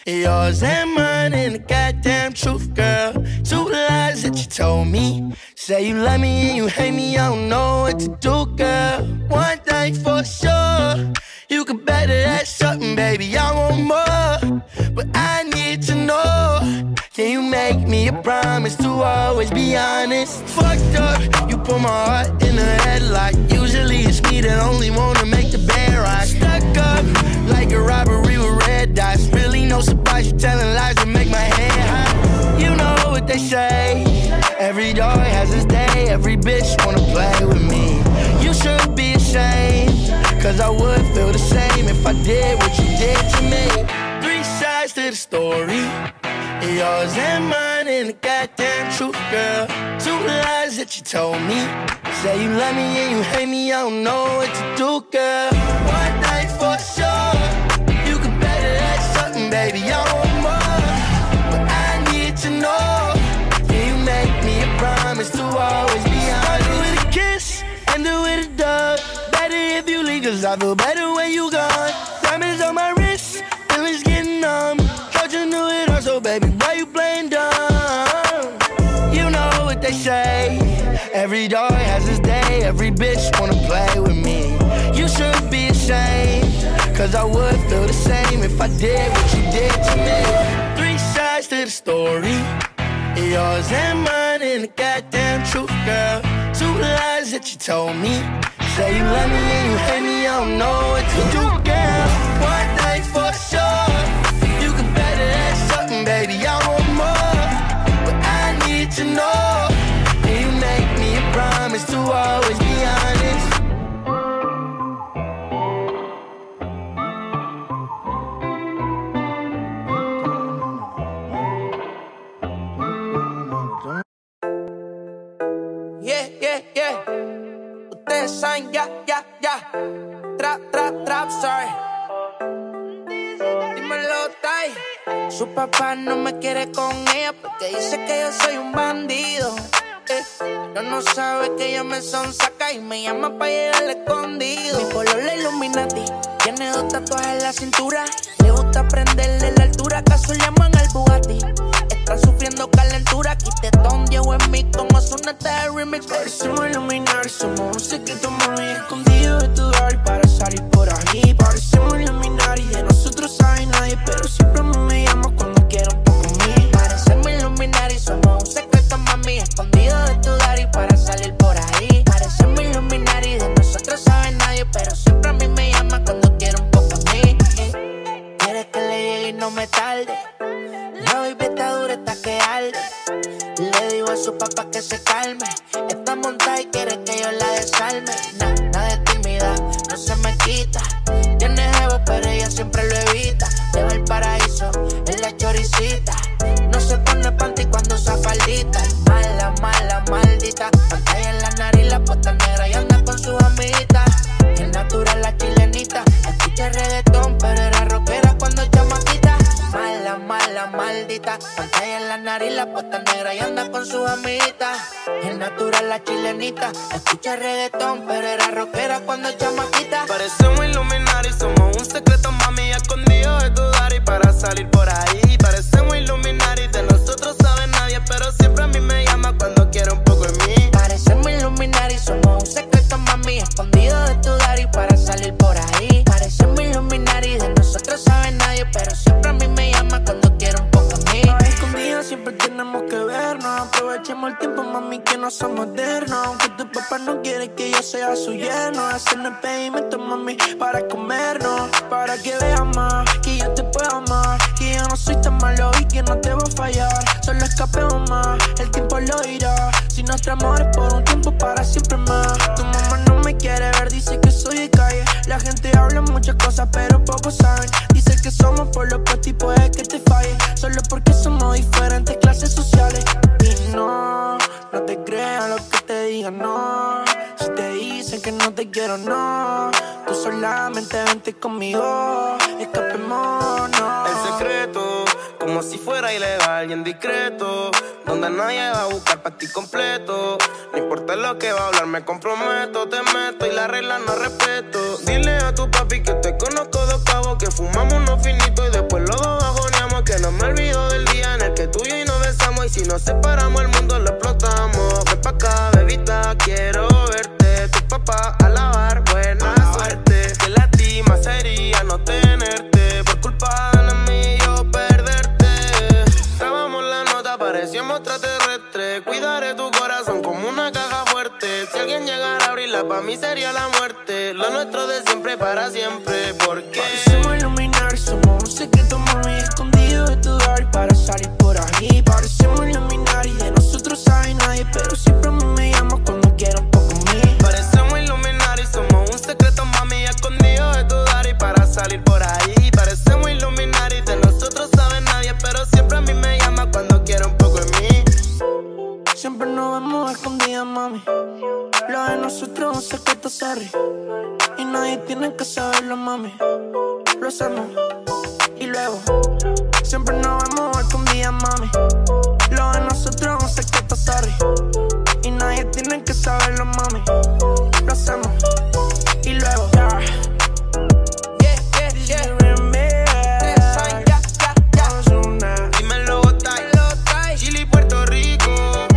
Yours and mine and the goddamn truth, girl. Two lies that you told me. Say you love me and you hate me, I don't know what to do, girl. One thing for sure, you can bet that something, baby, I want more. But I need to know, can you make me a promise to always be honest? Fucked up, you put my heart in a headlock. Usually it's me that only wanna make the bed rock. Stuck up, like a robbery with red dots. Really no surprise, you telling lies that make my head hot. You know what they say, every dog has his day. Every bitch wanna play with me. You should be ashamed, cause I would feel the same if I did what you did to me. Three sides to the story, yours and mine and the goddamn truth, girl. Two lies that you told me. Say you love me and you hate me, I don't know what to do, girl. One thing for sure, you can bet that something, baby, I want more. But I need to know, can you make me a promise to always be honest? Start with a kiss, end it with a dub. Better if you leave, cause I feel better when you gone. Diamonds on my wrist, feelings getting numb. Thought you knew it all, so baby, why you playing dumb? You know what they say, every dog has his day. Every bitch wanna play with me. You should be ashamed, cause I would feel the same if I did what you did to me. Three sides to the story, yours and mine and the goddamn truth, girl. Two lies that you told me. Say you love me and you hate me, I don't know what to do, girl. One thing for sure, you can bet that something, baby, I want more. But I need to know, can you make me a promise to always be honest? Yeah, yeah, yeah. Ustedes saben, ya. Trap, sorry. Dímelo, Tai. Su papá no me quiere con ella porque dice que yo soy un bandido. Pero no sabe que ella me sonsaca y me llama pa' llegarle escondido. Mi color la Illuminati, tiene dos tatuajes en la cintura. Le gusta prenderle la altura, acaso llaman al Bugatti. Están sufriendo calentura, quitetón, Diego en mí con Ozuna está el remix. Parecemos iluminar, somos un secreto muy escondido de tu y para salir por ahí. Parecemos iluminar y de nosotros sabe nadie, pero siempre a mí me llamas cuando quiero un poco mí. Parecemos iluminar y somos un secreto, mami, escondido de tu y para salir por ahí. Parecemos iluminar y de nosotros sabe nadie, pero siempre a mí me llama cuando quiero un poco mí. Quieres que le llegue y no me tarde. La baby está dura, está que arde. Le digo a su papá que se calme. Está montada y quiere que yo la desarme. Nada de timidez, no se me quita. Tiene jevo, pero ella siempre lo evita. Le va al paraíso, es la choricita. No se pone panty cuando usa faldita. Mala, maldita. Pantalla en la nariz, la puesta negra y anda con sus amiguitas. Es natural la chilenita. Escucha reggaetón, pero era rockera cuando chamaquita. Mala, maldita. Pantalla en la nariz, la puesta negra y anda con sus amiguitas. Es natural la chilenita. Escucha reggaetón, pero era rockera cuando chamaquita. Parecemos iluminar y somos un secreto, mami, escondido de tu y para salir por ahí. Parecemos iluminar y de nosotros sabe nadie, pero siempre a mí me llama cuando quiere un poco de mí. Parecemos iluminar y somos un secreto, mami, escondido de tu y para salir por ahí. Parecemos iluminar y de nosotros sabe nadie, pero siempre a mí me llama cuando quiero un poco de mí. Escondidas siempre tenemos que vernos. Aprovechemos el tiempo, mami, que no somos modernos. Aunque tu papá no quiere que yo sea su yerno, hacernos pedimento, mami, para comernos. Para que veas más, que yo te puedo amar. Que yo no soy tan malo y que no te voy a fallar. Solo escapemos más, el tiempo lo dirá. Si nuestro amor es por un tiempo, para siempre más. Tu mamá no me quiere ver, dice que soy de calle. La gente habla muchas cosas, pero pocos saben. Dice que somos por los puestos y puede que te falle. Solo porque somos diferentes clases sociales. Y no te creas lo que te digan, no. Si te dicen que no te quiero, no. Tú solamente vente conmigo, escapémonos. El secreto, como si fuera ilegal y en discreto, donde nadie va a buscar pa' ti completo. No importa lo que va a hablar, me comprometo, te meto y la regla no respeto. Dile a tu papi que te conozco de octavo, que fumamos unos finitos y después los dos bajoneamos, que no me olvido del día en el que tú y yo y nos besamos, y si nos separamos el mundo lo explotamos. Ven pa' acá, bebita, quiero verte, tu papá a lavar, buena suerte. Que lástima sería no tenerte, por culpa de mí yo perderte. Grabamos la nota, parecíamos extraterrestres. Cuidaré tu corazón como una caja fuerte. Si alguien llegara a abrirla, pa' mí sería la muerte. Lo nuestro de siempre para siempre, porque parecemos iluminar, somos un secreto, mami, escondido de tu hogar para salir por ahí. Parecemos iluminar y de nosotros sabe nadie, pero siempre a mí me llamas cuando quiero un poco mí. Parecemos iluminar y somos un secreto, mami, escondido de tu hogar y para salir por ahí. Parecemos iluminar y de nosotros sabe nadie, pero siempre a mí me llama cuando quiere un poco de mí. Siempre nos vemos escondidas, mami. Lo de nosotros es un secreto, sorry, y nadie tiene que saberlo, mami. Lo hacemos y luego siempre nos vemos escondidas, mami. Lo de nosotros es un secreto, sorry, y nadie tiene que saberlo, mami. Lo hacemos y luego Dímelo, Gotay, Chile y Puerto Rico.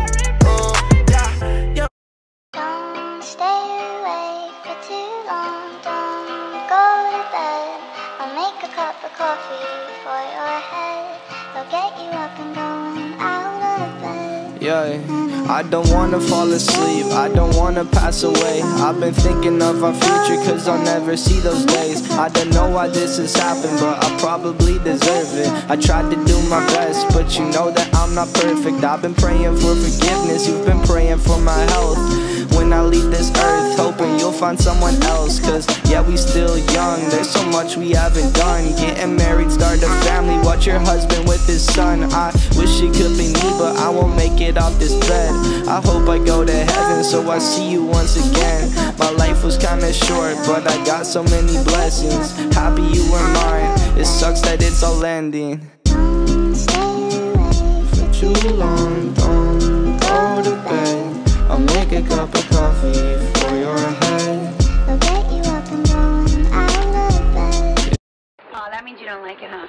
Don't stay awake for too long, don't go to bed. I'll make a cup of coffee for your head. I'll get you up and going out of bed. Yeah, I don't wanna fall asleep, I don't wanna pass away. I've been thinking of our future cause I'll never see those days. I don't know why this has happened, but I probably deserve it. I tried to do my best, but you know that I'm not perfect. I've been praying for forgiveness, you've been praying for my health. When I leave this earth, hoping you'll find someone else. Cause yeah, we still young, there's so much we haven't done. Getting married, start a family, watch your husband with his son. I wish it could be me, but I won't make it off this bed. I hope I go to heaven, so I see you once again. My life was kinda short, but I got so many blessings. Happy you were mine, it sucks that it's all ending. Don't stay awake For too long, don't go to bed. I'll make a cup of coffee for your head. I'll get you up and going out of bed. Oh, that means you don't like it, huh?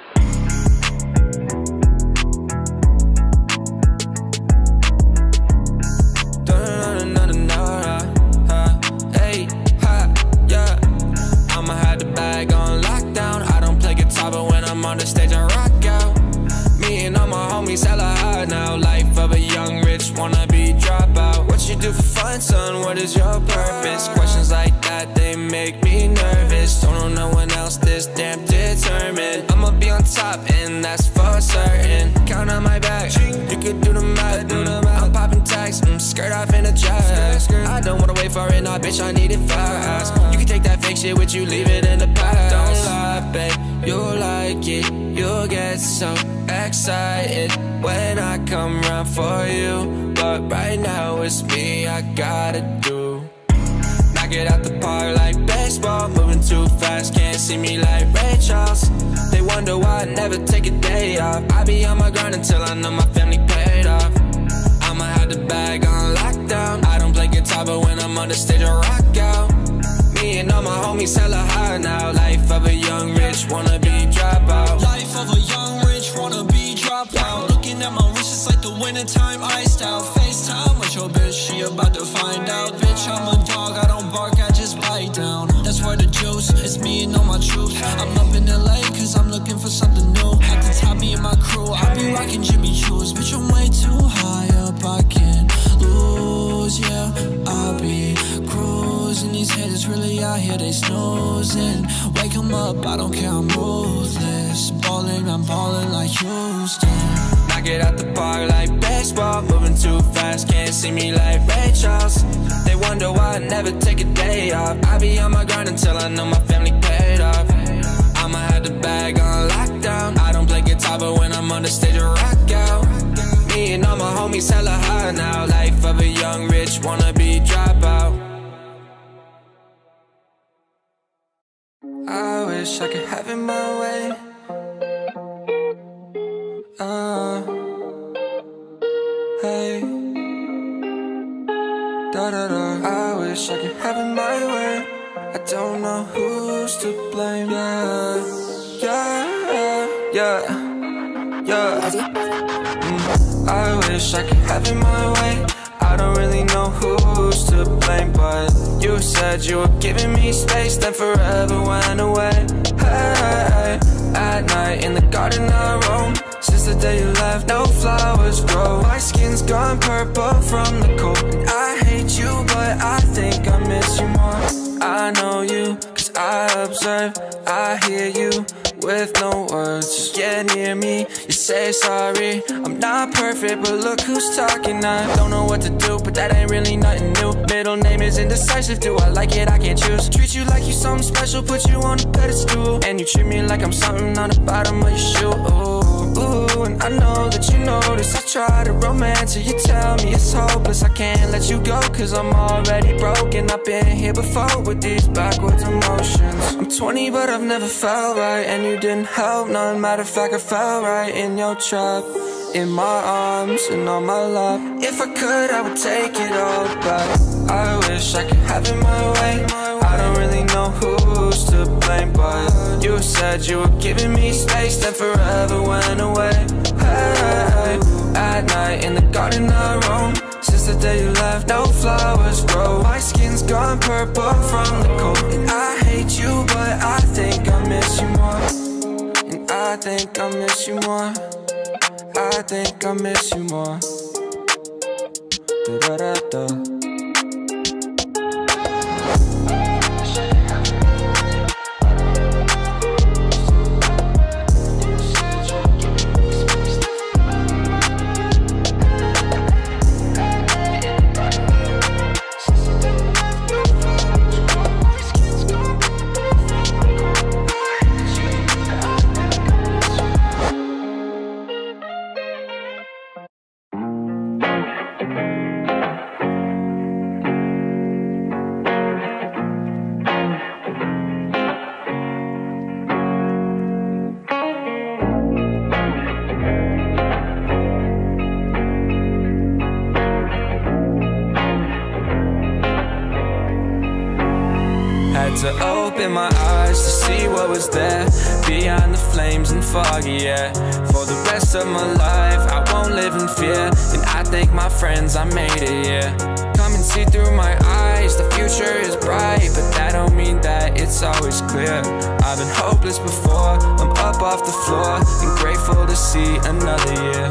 Hey, ha, yeah. I'ma have the bag on lockdown. I don't play guitar, but when I'm on the stage, I rock out. Me and all my homies hella hard now. Life of a young rich wannabe dropout. What you do for fun, son? What is your purpose? Questions like that, they make me nervous. Don't know no one else this damn determined. I'ma be on top, and that's for certain. Count on my back, you could do the math. I'm popping tags, skirt off in a dress. I don't wanna wait for it, nah, bitch, I need it fast. You can take that fake shit with you, leave it in the past. Don't lie, babe, you'll like it. You'll get so excited when I come round for you. But right now it's me I gotta do. Knock it out the park like baseball, moving too fast, can't see me like Ray Charles. They wonder why I never take a day off. I be on my grind until I know my family paid off. I'ma have the bag on lockdown. I don't play guitar, but when I'm on the stage I rock out. Me and all my homies hella high now. Life of a young rich wannabe dropout. Life of a young rich wannabe dropout. Looking at my wrist, it's like the wintertime iced out. FaceTime with your bitch, she about to find out. Bitch, I'm a dog, I don't bark, I just bite down. That's where the juice, it's me and all my truth. I'm up in LA cause I'm looking for something new. At the top, me and my crew, I be rocking Jimmy Choo's. Bitch, I'm way too high up, I can't lose, yeah. I'll be cruising, these haters really out here, they snoozing. Wake 'em up, I don't care, I'm ruthless. Ballin', I'm ballin' like Houston. Knock it out the park like baseball, moving too fast, can't see me like Ray Charles. They wonder why I never take a day off. I be on my grind until I know my family paid off. I'ma have the bag on lockdown. I don't play guitar, but when I'm on the stage I rock out. Me and all my homies hella high now. Life of a young rich wannabe dropout. I wish I could have it my way. Hey, da-da-da. I wish I could have it my way. I don't know who's to blame. Yeah, yeah, yeah, yeah. I wish I could have it my way. I don't really know who's to blame, but you said you were giving me space, then forever went away. Hey, at night in the garden I roam. Since the day you left, no flowers grow. My skin's gone purple from the cold, and I hate you, but I think I miss you more. I know you, cause I observe, I hear you. With no words, just get near me. You say sorry, I'm not perfect, but look who's talking. I don't know what to do, but that ain't really nothing new. Middle name is indecisive, do I like it? I can't choose. Treat you like you something special, put you on a pedestal, and you treat me like I'm something on the bottom of your shoe. Ooh, and I know that you notice I try to romance it. You tell me it's hopeless, I can't let you go, cause I'm already broken. I've been here before with these backwards emotions. I'm 20 but I've never felt right, and you didn't help none. Matter of fact, I fell right in your trap. In my arms and on my lap. If I could, I would take it all back. I wish I could have it my way. I don't really know who's to blame, but you said you were giving me space, then forever went away. Hey, at night in the garden I roam. Since the day you left, no flowers grow. My skin's gone purple from the cold, and I hate you, but I think I miss you more. And I think I miss you more. I think I miss you more. Da-da-da-da. To open my eyes to see what was there beyond the flames and foggy air. For the rest of my life I won't live in fear, and I thank my friends I made it, yeah. Come and see through my eyes, the future is bright, but that don't mean that it's always clear. I've been hopeless before, I'm up off the floor, and grateful to see another year.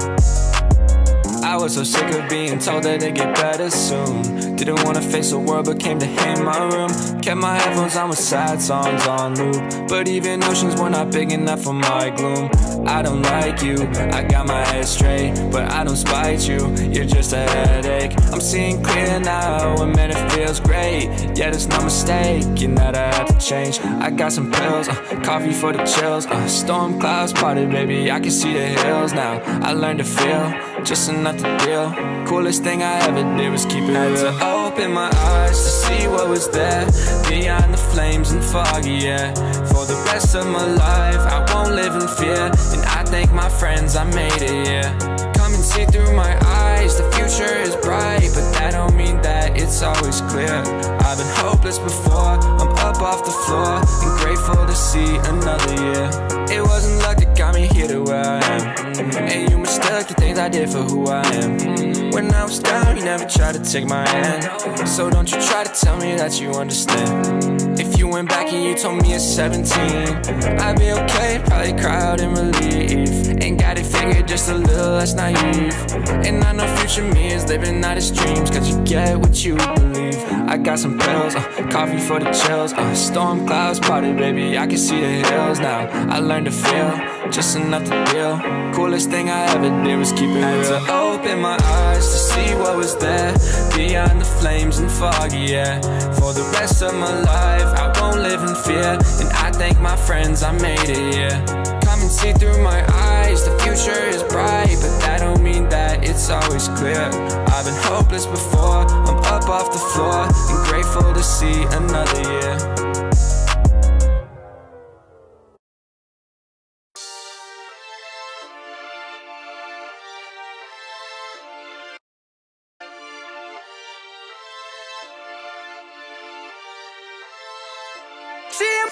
I was so sick of being told that it'd get better soon. Didn't wanna face the world but came to hate my room. Kept my headphones on with sad songs on loop, but even oceans were not big enough for my gloom. I don't like you, I got my head straight, but I don't spite you, you're just a headache. I'm seeing clear now, and man it feels great. Yeah, it's no mistake, and that I had to change. I got some pills, coffee for the chills, storm clouds parted, baby, I can see the hills now. I learned to feel, just enough to deal. Coolest thing I ever did was keep it real. Had to open my eyes to see what was there beyond the flames and foggy air. For the rest of my life I won't live in fear, and I thank my friends I made it, yeah. Come and see through my eyes, the future is bright, but that don't mean that it's always clear. I've been hopeless before, I'm up off the floor, and grateful to see another year. It wasn't luck that got me here to where I am, and you mistook the things I did for who I am. When I was down, you never tried to take my hand, so don't you try to tell me that you understand. If you went back and you told me at 17 I'd be okay, probably cry out in relief. Ain't got it figured, just a little less naive. And I know future me is living out his dreams, cause you get what you believe. I got some pills, coffee for the chills, storm clouds parted, baby, I can see the hills now. I learned to feel, just enough to deal. Coolest thing I ever did was keep it real. Had to open my eyes to see what was there beyond the flames and foggy air. For the rest of my life I won't live in fear, and I thank my friends I made it, yeah. Come and see through my eyes, the future is bright, but that don't mean that it's always clear. I've been hopeless before, I'm up off the floor, and grateful to see another year.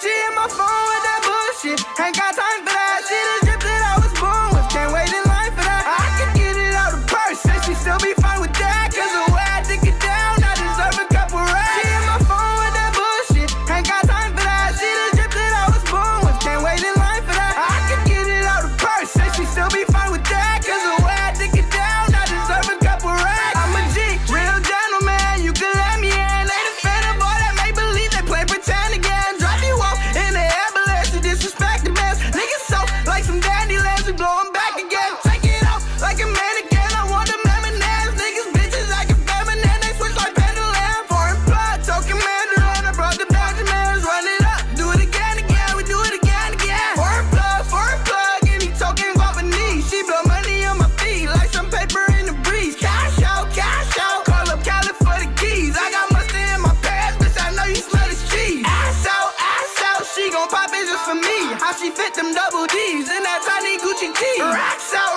She in my phone with that bullshit. Ain't got time for that. She the drip that I was born with. Can't wait in line for that. I can get it out of purse. Said she still be fine with that. Cause the way I dick it down, I deserve a couple racks. She in my phone with that bullshit. Ain't got time for that. She the drip that I was born with. Can't wait in line for that. I can get it out of purse. Said she still be fine with that. Cause the way I dick it down, I deserve a couple racks. I'm a G, real gentleman. You can let me in. Ain't a fan of all that make believe they play pretend again. Drop you off in the ambulance. You disrespect the best. Niggas so like some dandelions. We blow 'em back again. Take it off like a mannequin. I want them M&Ms. Niggas bitches like a feminine. They switch like pendulum. Foreign blood, token Mandarin. I brought the Benjamins. Run it up, do it again, again. We do it again, again. Foreign plug. Any token involve a knee. She blow money on my feet like some paper in the breeze. Cash out. Call up Cali for the keys. I got mustard in my pants, bitch. I know you smell this cheese. Ass out. She gon' pop it just for me. How she fit them double D's in that tiny Gucci tee. Racks out.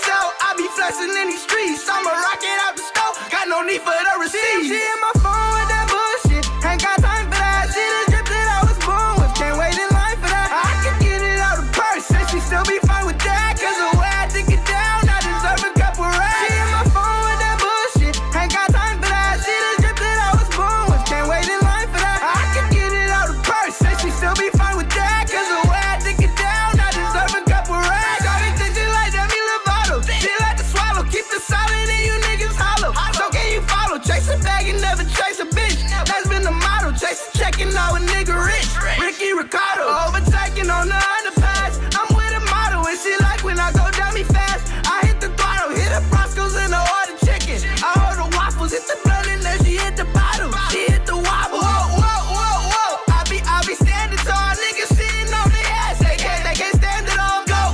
I be flexing in these streets. I'ma rock it out the stove. Got no need for the receipt. She in my phone with that bullshit. Ain't got time for that. She the drip that I was born with. Can't wait in line for that. I can get it out of purse. Said she still be fine with that. Cause the way I dick it down, I deserve a couple racks. She in my phone with that bullshit. Ain't got time for that. She the drip that I was born with. Can't wait in line for that. I can get it out of purse. Said she still be fine with that. Cause the way I dick it down, I deserve a couple racks. Shawty think she like Demi Lovato. She like to swallow. Keep the solid in you niggas hollow. So can you follow? Chase a bag and never chase a bitch. That's been the motto. Chase a checking out a nigga rich. Ricky Ricardo. Overtaking on the underpass. I'm with a model and she like when I go dummy fast. I hit the throttle. Hit the Broscos and I order chicken. I order waffles. Hit the blunt and then she hit the bottle. She hit the wobble. Whoa. I be standing tall. Niggas sitting on their ass. They can't stand it all. Go.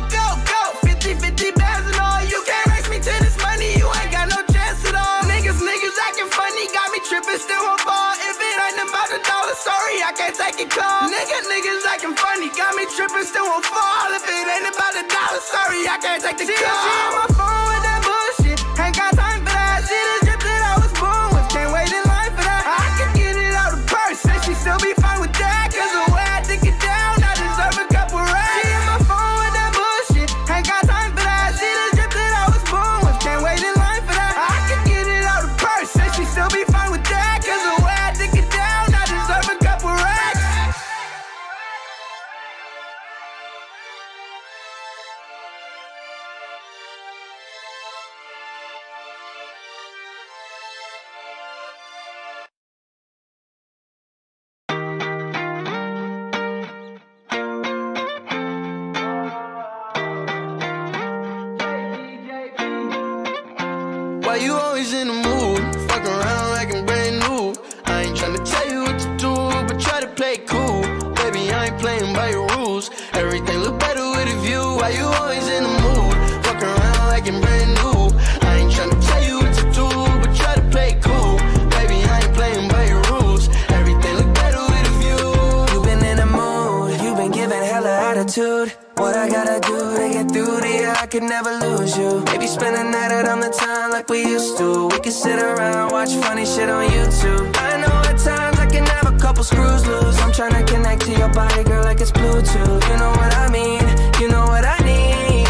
50 bands and all. You can't race me to this money. You ain't got no chance at all. Niggas acting funny. Got me tripping, still won't fall. If it ain't about the dollar, sorry, I can't take it call. Niggas acting funny. Got me tripping, still won't fall. If it ain't about the dollar, sorry, I can't take the call. She on my phone with that bullshit. Ain't got time for that. She the drip that I was born with. Can't wait in line for that. I can get it out of purse. Said she still be fine with that. Cause the way I dick it down, I deserve a couple racks. She in my phone with that bullshit. Ain't got time for that. She the drip that I was born with. Can't wait in line for that. I can get it out of purse. Said she still be fine with that. Cause the way I dick it down, I deserve a couple racks. Why you always in the mood? Fuck around like I'm brand new. I ain't tryna tell you what to do, but try to play cool. Baby, I ain't playing by your rules. Everything look better with a view. Why you always in the mood? Fuck around like I'm brand new. I ain't tryna tell you what to do, but try to play cool. Baby, I ain't playing by your rules. Everything look better with a view. You been in the mood, you been giving hella attitude. What I gotta do to get through to you, I could never lose you. Maybe spend a night out on the town like we used to. We could sit around, watch funny shit on YouTube. I know at times I can have a couple screws loose. I'm tryna connect to your body, girl, like it's Bluetooth. You know what I mean, you know what I need.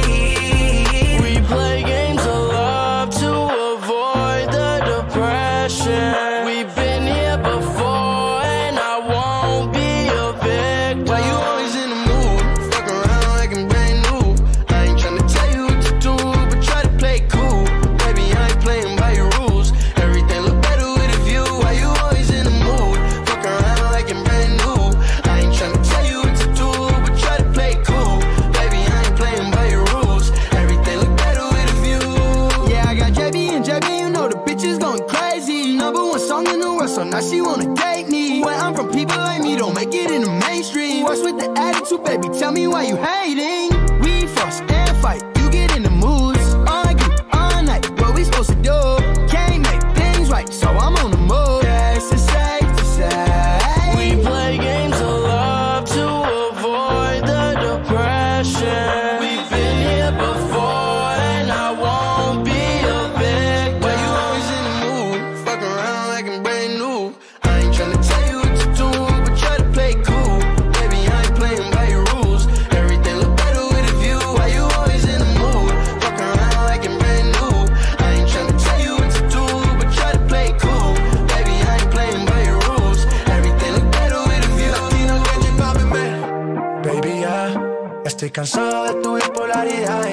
We play games of love to avoid the depression. We've been here before and I won't be a victim. Why you always in the mood? Fuck around like I'm brand new. I ain't tryna tell you what to do, but try to play cool. Baby, I ain't playing by your rules. Everything look better with a view. Why you always in the mood? Fuck around like I'm brand new. I ain't tryna tell you what to do, but try to play cool. Baby, I ain't playing by your rules. Everything look better with a view. Yeah, I got JB, you know the bitch is going crazy. #1 song in the world, so now she wanna date me. Where I'm from, people like me don't make it in the mainstream. What's with the attitude, baby? Tell me why you hating. We fuss and fight, you get in the moods. Argue all night, what we supposed to do? Can't make things right, so I'm on the move. Yeah, it's safe to say we play games of love to avoid the depression. We've been here before and I won't be a victim. Why you always in the mood? Fuck around like I'm brand new. I ain't tryna tell you what to do, but try to play cool. cansado de tu bipolaridad,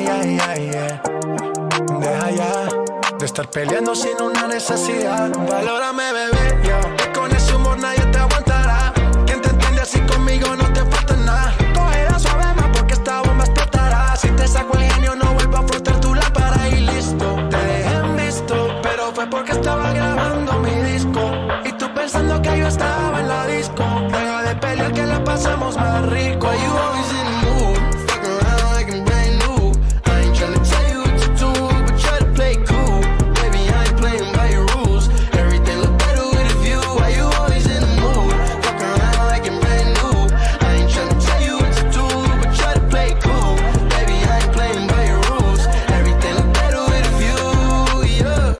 Deja ya de estar peleando sin una necesidad. Valórame, bebé, que con ese humor nadie te aguantará. Quien te entiende así conmigo no te falta nada. Cógela suave más porque esta bomba explotará. Si te saco el genio no vuelvo a frotar tu lámpara y listo. Te dejé en visto, pero fue porque estaba